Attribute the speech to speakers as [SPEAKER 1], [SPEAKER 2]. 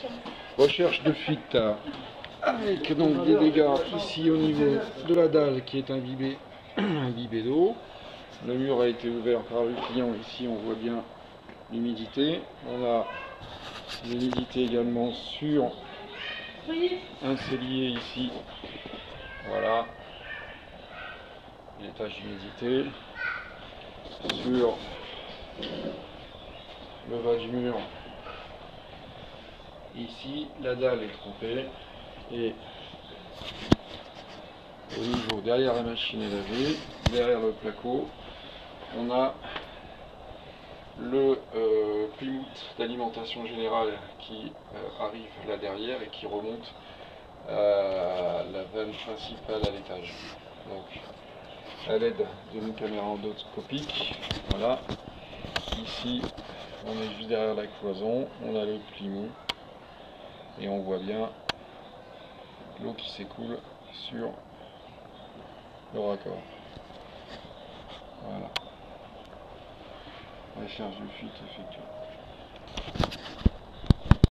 [SPEAKER 1] Recherche de fuite avec donc des dégâts ici au niveau de la dalle qui est imbibée d'eau. Le mur a été ouvert par le client, ici on voit bien l'humidité. On a l'humidité également sur un cellier ici. Voilà, les taches d'humidité. Sur le bas du mur, ici la dalle est trempée, et au niveau derrière la machine à laver, derrière le placo, on a le Plymouth d'alimentation générale qui arrive là derrière et qui remonte la vanne principale à l'étage. Donc à l'aide d'une caméra endoscopique, voilà, ici on est juste derrière la cloison, on a le Plymouth et on voit bien l'eau qui s'écoule sur le raccord. Voilà. Recherche de fuite effectuée.